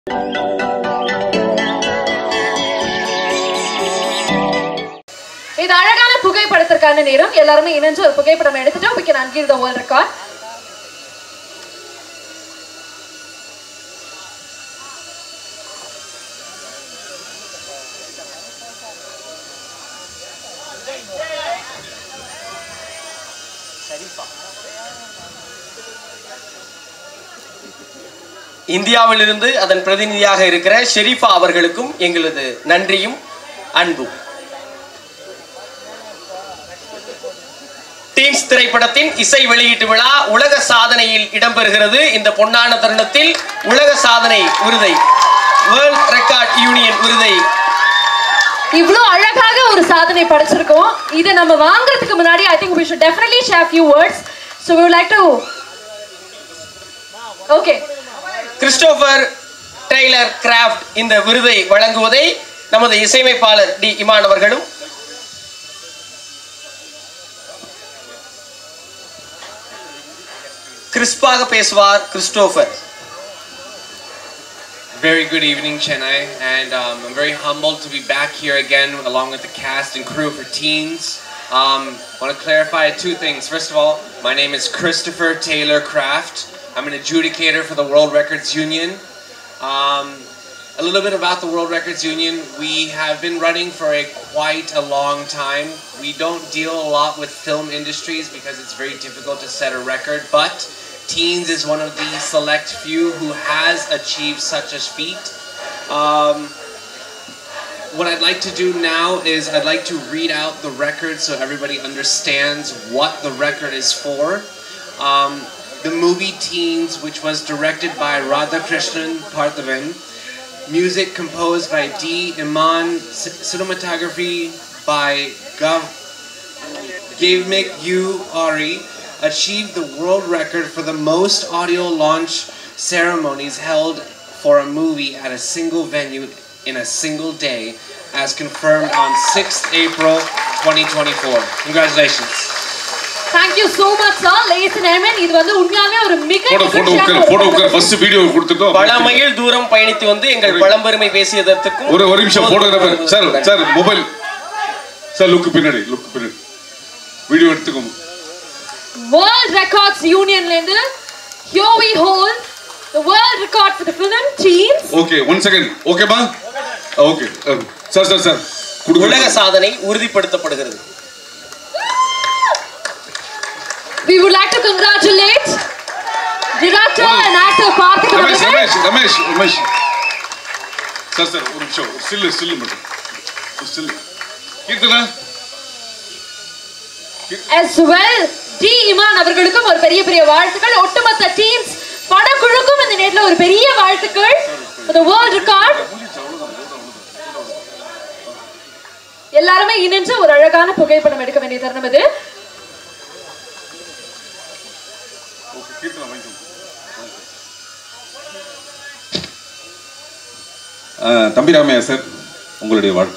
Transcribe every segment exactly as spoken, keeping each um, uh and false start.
இது அழகான புகைப்படத்திற்கான நேரம். எல்லாரும் இணைஞ்சு ஒரு புகைப்படம் எடுத்துட்டோம். we can unveil the world record. இந்தியாவிலிருந்து அதன் பிரதிநிதியாக இருக்கிற ஷெரீஃபா அவர்களுக்கும் எங்களது நன்றியும் அன்பும். டீன்ஸ் திரைப்படத்தின் இசை வெளியீட்டு விழா உலக சாதனையில் இடம்பெறுகிறது. இந்த பொன்னான தருணத்தில் உலக சாதனை விருதை, வேர்ல்ட் ரெக்கார்ட் யூனியன் விருதை, இவ்ளோ அழகாக ஒரு சாதனை படைச்சிருக்கோம். இதை நம்ம வாங்குறதுக்கு முன்னாடி I think we should definitely share few words. So we would like to okay Christopher Taylor Craft இந்த விருதை வழங்குவதை நமது இசையமைப்பாளர் டி இமான் அவர்களும் கிறிஸ்பாக பேசுவார் Christopher. Very good evening, Chennai, and um, I'm very humbled to be back here again along with the cast and crew for Teens. Um, I want to clarify two things. First of all, my name is Christopher Taylor Craft. I'm an adjudicator for the World Records Union. Um, a little bit about the World Records Union. We have been running for a quite a long time. We don't deal a lot with film industries because it's very difficult to set a record, but Teens is one of the select few who has achieved such a feat. Um, what I'd like to do now is I'd like to read out the record so everybody understands what the record is for. Um, the movie Teens, which was directed by Radhakrishnan Parthavan, music composed by D. Iman, C- cinematography by Gav Gavmik U. Ari, achieved the world record for the most audio launch ceremonies held for a movie at a single venue in a single day, as confirmed on sixth April twenty twenty-four. Congratulations. Thank you so much sir. Ladies and gentlemen, இது வந்து உண்மையாவே ஒரு மிக போடோ போடோ போடோ first video கொடுத்துட்டோம். பல மைல் தூரம் பயணித்து வந்து எங்கள் பழம்பெருமை பேசியதற்கு ஒரு ஒரு நிமிஷம் photographer sir sir mobile sir look பின்னாடி லுக் பின்னாடி வீடியோ எடுத்துக்கோங்க. World Records Union லேந்து here we hold the world record for the film Teens. Okay one second okay பா ஓகே சார் சார் சார் உலக சாதனை உறுதிப்படுத்தப்படுகிறது. We would like to congratulate director and actor Karthik Ramesh Avagal. Ramesh Ramesh Ramesh sir sir ஒரு நிமிஷம் still still மட்டும் still Keerthana as well D Imman அவர்களுக்கும் ஒரு பெரிய பெரிய வாழ்த்துக்கள். ஒட்டுமொத்த டீம்ஸ் படக்குழுக்கும் இந்த நேரத்துல ஒரு பெரிய வாழ்த்துக்கள் for the world record. எல்லாருமே இணைஞ்சு ஒரு அழகான புகைப்படம் எடுக்க வேண்டிய தருணம் இது. ஓகே கீர்த்தனா வாங்க தம்பி ராமையா சார் உங்களுடைய வாழ்த்து.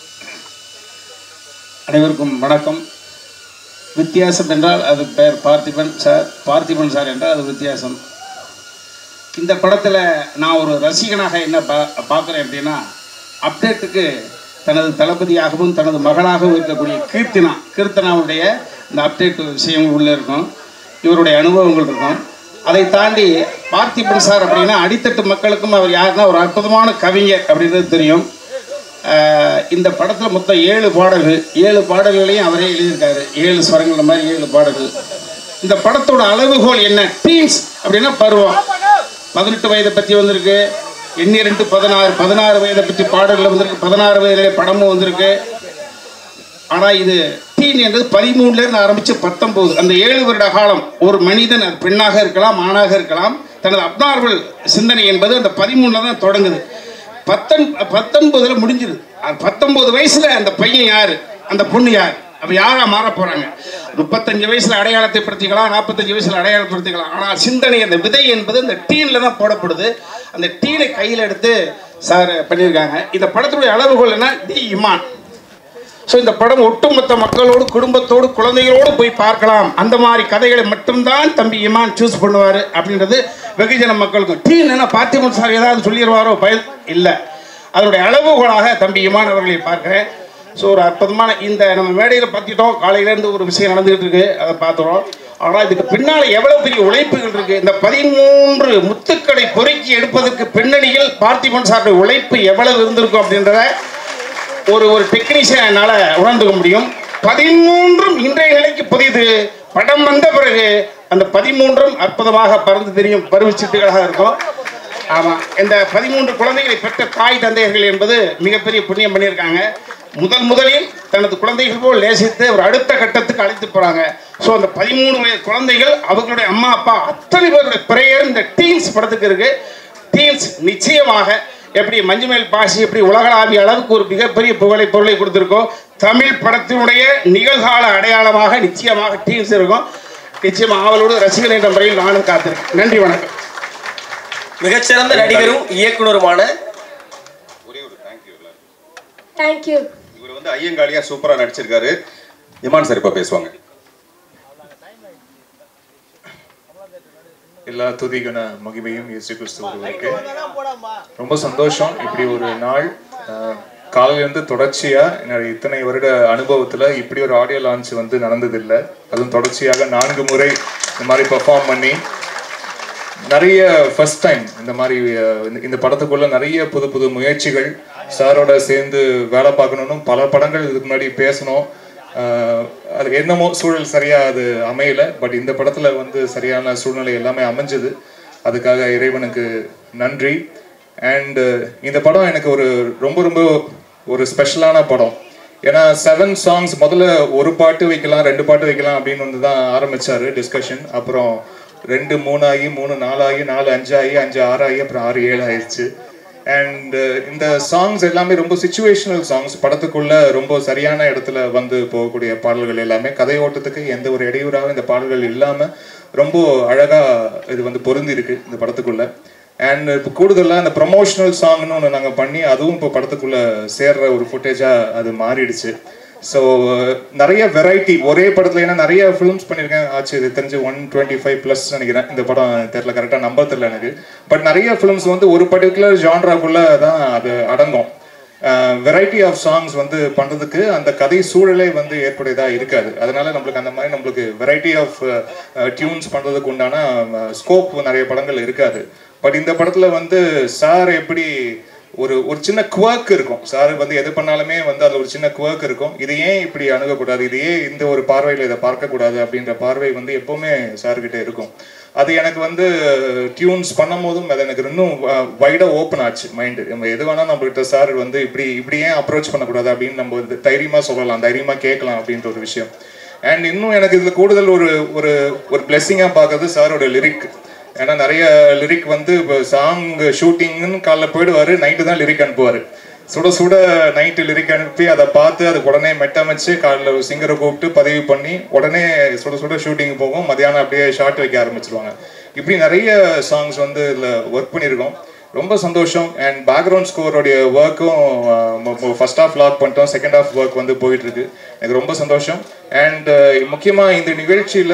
அனைவருக்கும் வணக்கம். வித்தியாசம் என்றால் அது பெயர் பார்த்திபன் சார், பார்த்திபன் சார் என்றால் அது வித்தியாசம். இந்த படத்தில் நான் ஒரு ரசிகனாக என்ன பா பார்க்குறேன் அப்படின்னா, அப்டேட்டுக்கு தனது தளபதியாகவும் தனது மகளாகவும் இருக்கக்கூடிய கீர்த்தனா கீர்த்தனாவுடைய இந்த அப்டேட் விஷயங்கள் உள்ளே இருக்கும், இவருடைய அனுபவங்கள் இருக்கும். அதை தாண்டி பார்த்திபன் சார் அப்படின்னா அடித்தட்டு மக்களுக்கும் அவர் யாருன்னா ஒரு அற்புதமான கவிஞர் அப்படின்றது தெரியும். இந்த படத்தில் மொத்தம் ஏழு பாடல்கள், ஏழு பாடல்களையும் அவரே எழுதியிருக்காரு. ஏழு ஸ்வரங்கள் மாதிரி ஏழு பாடல்கள். இந்த படத்தோட அளவுகோல் என்ன? டீன்ஸ் அப்படின்னா பருவம். பதினெட்டு வயதை பற்றி வந்திருக்கு, எண்ணிரண்டு பதினாறு பதினாறு வயதை பற்றி பாடல்கள் வந்திருக்கு, பதினாறு வயதிலே படமும் வந்திருக்கு. ஆனால் இது டீன் என்றது பதிமூணுலேருந்து ஆரம்பித்து பத்தொம்போது, அந்த ஏழு வருட காலம் ஒரு மனிதன், அது பெண்ணாக இருக்கலாம் ஆணாக இருக்கலாம், தனது அப்நார்மல் சிந்தனை என்பது அந்த பதிமூணில் தான் தொடங்குது. பத்தொன் பத்தொன்பதில் முடிஞ்சுது. பத்தொம்போது வயசில் அந்த பையன் யார், அந்த பொண்ணு யார், அப்போ யாராக மாற போகிறாங்க? முப்பத்தஞ்சு வயசில் அடையாளத்தை படுத்திக்கலாம், நாற்பத்தஞ்சு வயசில் அடையாளப்படுத்திக்கலாம். ஆனால் சிந்தனை, அந்த விதை என்பது அந்த டீனில் தான் போடப்படுது. அந்த டீனை கையில் எடுத்து சார் பண்ணியிருக்காங்க. இந்த படத்துடைய அளவுகோல் என்ன? டி இமான். ஸோ இந்த படம் ஒட்டுமொத்த மக்களோடு குடும்பத்தோடு குழந்தைகளோடு போய் பார்க்கலாம், அந்த மாதிரி கதைகளை மட்டும்தான் தம்பி இமான் சூஸ் பண்ணுவார் அப்படின்றது வெகுஜன மக்களுக்கு. டீன் என்ன பார்த்திபன் சார் ஏதாவது சொல்லிடுவாரோ பயன் இல்லை, அதனுடைய அளவுகோலாக தம்பி இமான் அவர்களை பார்க்குறேன். ஸோ ஒரு அற்புதமான இந்த நம்ம மேடையில் பார்த்துட்டோம், காலையிலேருந்து ஒரு விஷயம் நடந்துகிட்டு இருக்கு, அதை பார்த்துறோம். ஆனால் இதுக்கு பின்னால் எவ்வளோ பெரிய உழைப்புகள் இருக்குது. இந்த பதிமூன்று முத்துக்களை பொறுக்கி எடுப்பதற்கு பின்னணியில் பார்த்திபன் சாருடைய உழைப்பு எவ்வளவு இருந்திருக்கும் அப்படின்றத ஒரு ஒரு டெக்னீஷியன் என்னால் உணர்ந்துக்க முடியும். பதிமூன்றும் இன்றைய நிலைக்கு புதியது, படம் வந்த பிறகு அந்த பதிமூன்றும் அற்புதமாக பறந்து தெரியும் பருவச்சிட்டுகளாக இருக்கும். ஆமாம், இந்த பதிமூன்று குழந்தைகளை பெற்ற தாய் தந்தையர்கள் என்பது மிகப்பெரிய புண்ணியம் பண்ணியிருக்காங்க. முதல் முதலில் தனது குழந்தைகள் போல் நேசித்து ஒரு அடுத்த கட்டத்துக்கு அழைத்து போகிறாங்க. ஸோ அந்த பதிமூணு வயது குழந்தைகள் அவர்களுடைய அம்மா அப்பா அத்தனை பேருடைய பிரேயர் இந்த டீன்ஸ் படத்துக்கு இருக்குது. டீன்ஸ் நிச்சயமாக எப்படி மஞ்சுமேல் பாசி எப்படி உலகளாவிய அளவுக்கு ஒரு மிகப்பெரிய புகழை பொருளை கொடுத்துருக்கோம், தமிழ் படத்தினுடைய நிகழ்கால அடையாளமாக நிச்சயமாக டீன்ஸ் இருக்கும். நிச்சயமாக அவளோடு ரசிகர் என்ற முறையில் நானும் காத்திருக்கேன். நன்றி, வணக்கம். மிகச்சிறந்த நடிகரும் இயக்குனருமான ஒரே ஒரு தேங்க்யூ. தேங்க்யூ. இவர் வந்து ஐயங்காளியா சூப்பரா நடிச்சிருக்காரு. இமான் சார் இப்ப பேசுவாங்க. எல்லா துதிகன மகிமையும் இயேசு கிறிஸ்துவுக்கு. ரொம்ப சந்தோஷம். இப்படி ஒரு நாள் காலையிலேருந்து தொடர்ச்சியா என்னுடைய இத்தனை வருட அனுபவத்துல இப்படி ஒரு ஆடியோ லான்ச் வந்து நடந்ததில்லை. அதுவும் தொடர்ச்சியாக நான்கு முறை இந்த மாதிரி பெர்ஃபார்ம் பண்ணி நிறைய ஃபர்ஸ்ட் டைம் இந்த மாதிரி இந்த படத்துக்குள்ள நிறைய புது புது முயற்சிகள், சாரோட சேர்ந்து வேலை பார்க்கணும்னு பல படங்கள் இதுக்கு முன்னாடி பேசணும். அது என்னமோ சூழல் சரியா அது அமையல. பட் இந்த படத்துல வந்து சரியான சூழ்நிலை எல்லாமே அமைஞ்சது. அதுக்காக இறைவனுக்கு நன்றி. அண்ட் இந்த படம் எனக்கு ஒரு ரொம்ப ரொம்ப ஒரு ஸ்பெஷலான படம். ஏன்னா செவன் சாங்ஸ், முதல்ல ஒரு பாட்டு வைக்கலாம் ரெண்டு பாட்டு வைக்கலாம் அப்படின்னு வந்து தான் ஆரம்பிச்சாரு டிஸ்கஷன். அப்புறம் ரெண்டு மூணாகி மூணு நாலாகி நாலு அஞ்சாகி அஞ்சு ஆறாகி அப்புறம் ஆறு ஏழு ஆயிடுச்சு. அண்ட் இந்த சாங்ஸ் எல்லாமே ரொம்ப சிச்சுவேஷனல் சாங்ஸ், படத்துக்குள்ள ரொம்ப சரியான இடத்துல வந்து போகக்கூடிய பாடல்கள் எல்லாமே. கதை ஓட்டத்துக்கு எந்த ஒரு இடையூறாகவும் இந்த பாடல்கள் இல்லாமல் ரொம்ப அழகா இது வந்து பொருந்தி இருக்கு இந்த படத்துக்குள்ள. அண்ட் இப்போ கூடுதலாக இந்த ப்ரொமோஷனல் சாங்னு ஒன்று நாங்கள் பண்ணி அதுவும் இப்போ படத்துக்குள்ள சேர்ற ஒரு ஃபுட்டேஜாக அது மாறிடுச்சு. ஸோ நிறைய வெரைட்டி ஒரே படத்துல, ஏன்னா நிறைய ஃபிலிம்ஸ் பண்ணியிருக்கேன் ஆச்சு, இது தெரிஞ்சு ஒன் டுவெண்ட்டி ஃபைவ் ப்ளஸ் நினைக்கிறேன். இந்த படம் தெரியல, கரெக்டாக நம்பர் தெரியல எனக்கு. பட் நிறைய ஃபிலிம்ஸ் வந்து ஒரு பர்டிகுலர் ஜான்ராக்குள்ள தான் அது அடங்கும். வெரைட்டி ஆஃப் சாங்ஸ் வந்து பண்ணுறதுக்கு அந்த கதை சூழலே வந்து ஏற்புடையதாக இருக்காது. அதனால நம்மளுக்கு அந்த மாதிரி நம்மளுக்கு வெரைட்டி ஆஃப் டியூன்ஸ் பண்ணுறதுக்கு உண்டான ஸ்கோப் நிறைய படங்கள் இருக்காது. பட் இந்த படத்தில் வந்து சார் எப்படி ஒரு ஒரு சின்ன குவர்க் இருக்கும், சார் வந்து எது பண்ணாலுமே வந்து அதில் ஒரு சின்ன குவர்க் இருக்கும். இது ஏன் இப்படி அணுகக்கூடாது, இது ஏன் இந்த ஒரு பார்வையில் இதை பார்க்கக்கூடாது அப்படின்ற பார்வை வந்து எப்போவுமே சார்கிட்ட இருக்கும். அது எனக்கு வந்து டியூன்ஸ் பண்ணும் போதும் அது எனக்கு இன்னும் வைடாக ஓப்பன் ஆச்சு மைண்டு. நம்ம எது வேணால் நம்மகிட்ட சார் வந்து இப்படி இப்படி ஏன் அப்ரோச் பண்ணக்கூடாது அப்படின்னு நம்ம வந்து தைரியமாக சொல்லலாம், தைரியமாக கேட்கலாம் அப்படின்ற ஒரு விஷயம். அண்ட் இன்னும் எனக்கு இதில் கூடுதல் ஒரு ஒரு ஒரு பிளெஸ்ஸிங்காக பார்க்கறது சாரோட லிரிக். ஏன்னா நிறைய லிரிக் வந்து இப்போ சாங் ஷூட்டிங்னு காலைல போயிடுவார், நைட்டு தான் லிரிக் அனுப்புவார். சுட சுட நைட்டு லிரிக் அனுப்பி அதை பார்த்து அதுக்கு உடனே மெட்டமைச்சு காலைல சிங்கரை கூப்பிட்டு பதிவு பண்ணி உடனே சுட சுட ஷூட்டிங் போகும், மதியானம் அப்படியே ஷார்ட் வைக்க ஆரம்பிச்சிருவாங்க. இப்படி நிறைய சாங்ஸ் வந்து இதில் ஒர்க் பண்ணியிருக்கோம். ரொம்ப சந்தோஷம். அண்ட் பேக்ரவுண்ட் ஸ்கோரோடைய ஒர்க்கும் ஃபர்ஸ்ட் ஹாஃப் லாக் பண்ணிட்டோம், செகண்ட் ஹாஃப் ஒர்க் வந்து போயிட்டுருக்கு. எனக்கு ரொம்ப சந்தோஷம். அண்ட் முக்கியமாக இந்த நிகழ்ச்சியில்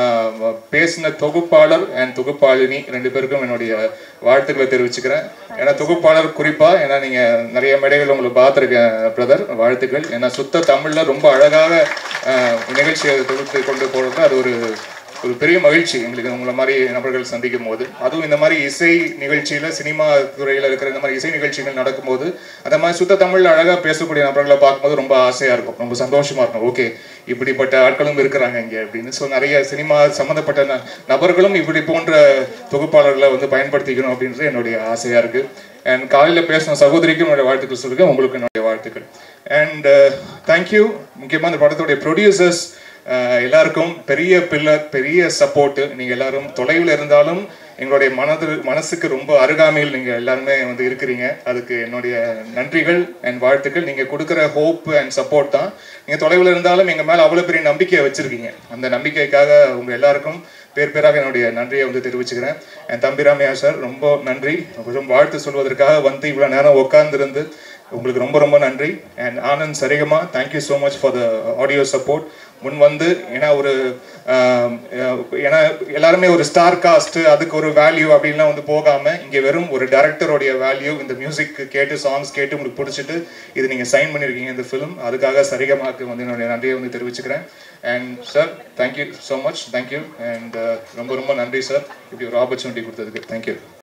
பேசின தொகுப்பாளர் அண்ட் தொகுப்பாளினி ரெண்டு பேருக்கும் என்னுடைய வாழ்த்துக்களை தெரிவிச்சுக்கிறேன். ஏன்னா தொகுப்பாளர் குறிப்பாக, ஏன்னா நீங்கள் நிறைய மேடைகள் உங்களை பார்த்துருக்கேன் பிரதர், வாழ்த்துக்கள். ஏன்னா சுத்த தமிழில் ரொம்ப அழகாக நிகழ்ச்சியை தொகுத்து கொண்டு போகிறது அது ஒரு ஒரு பெரிய மகிழ்ச்சி எங்களுக்கு உங்களை மாதிரி நபர்கள் சந்திக்கும் போது. அதுவும் இந்த மாதிரி இசை நிகழ்ச்சியில், சினிமா துறையில் இருக்கிற இந்த மாதிரி இசை நிகழ்ச்சிகள் நடக்கும்போது அந்த மாதிரி சுத்த தமிழில் அழகாக பேசக்கூடிய நபர்களை பார்க்கும்போது ரொம்ப ஆசையாக இருக்கும், ரொம்ப சந்தோஷமாக இருக்கும். ஓகே, இப்படிப்பட்ட ஆட்களும் இருக்கிறாங்க இங்கே அப்படின்னு. ஸோ நிறைய சினிமா சம்மந்தப்பட்ட நபர்களும் இப்படி போன்ற தொகுப்பாளர்களை வந்து பயன்படுத்திக்கணும் அப்படின்றது என்னுடைய ஆசையாக இருக்குது. அண்ட் காலையில் பேசின சகோதரிக்கும் என்னுடைய வாழ்த்துக்கள் சொல்லியிருக்கேன், உங்களுக்கு என்னுடைய வாழ்த்துக்கள். And thank you. முக்கியமாக இந்த படத்துடைய ப்ரொடியூசர்ஸ் எல்லாருக்கும் பெரிய பில்லர், பெரிய சப்போர்ட்டு. நீங்கள் எல்லாரும் தொலைவில் இருந்தாலும் எங்களுடைய மனது மனசுக்கு ரொம்ப அருகாமையில் நீங்கள் எல்லாருமே வந்து இருக்கிறீங்க. அதுக்கு என்னுடைய நன்றிகள் அண்ட் வாழ்த்துக்கள். நீங்கள் கொடுக்குற ஹோப் அண்ட் சப்போர்ட் தான். நீங்கள் தொலைவில் இருந்தாலும் எங்கள் மேலே அவ்வளோ பெரிய நம்பிக்கையை வச்சுருக்கீங்க. அந்த நம்பிக்கைக்காக உங்கள் எல்லாருக்கும் பேர் பேராக என்னுடைய நன்றியை வந்து தெரிவிச்சுக்கிறேன். என் தம்பிராமையா சார் ரொம்ப நன்றி. கொஞ்சம் வாழ்த்து சொல்வதற்காக வந்து இவ்வளோ நேரம் உட்கார்ந்துருந்து உங்களுக்கு ரொம்ப ரொம்ப நன்றி. And Anand Saregama, thank you so much for the audio support. முன் வந்து ஏன்னா ஒரு ஏன்னா எல்லாருமே ஒரு ஸ்டார் காஸ்ட் அதுக்கு ஒரு வேல்யூ அப்படின்லாம் வந்து போகாமல் இங்கே வெறும் ஒரு டைரக்டருடைய வேல்யூ, இந்த மியூசிக் கேட்டு சாங்ஸ் கேட்டு உங்களுக்கு பிடிச்சிட்டு இது நீங்கள் சைன் பண்ணியிருக்கீங்க இந்த ஃபிலிம், அதுக்காக சரிகமாக்கு வந்து என்னுடைய நன்றியை வந்து தெரிவிச்சுக்கிறேன். And sir thank you so much, thank you. And ரொம்ப ரொம்ப நன்றி சார் இப்படி ஒரு ஆப்பர்ச்சுனிட்டி கொடுத்ததுக்கு. தேங்க்யூ.